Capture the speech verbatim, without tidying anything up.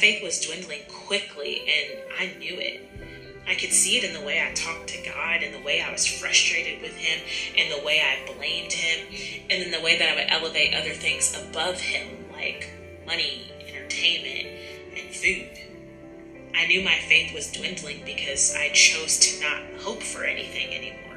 faith was dwindling quickly, and I knew it. I could see it in the way I talked to God, in the way I was frustrated with him, in the way I blamed him, and in the way that I would elevate other things above him, like money, entertainment, and food. I knew my faith was dwindling because I chose to not hope for anything anymore.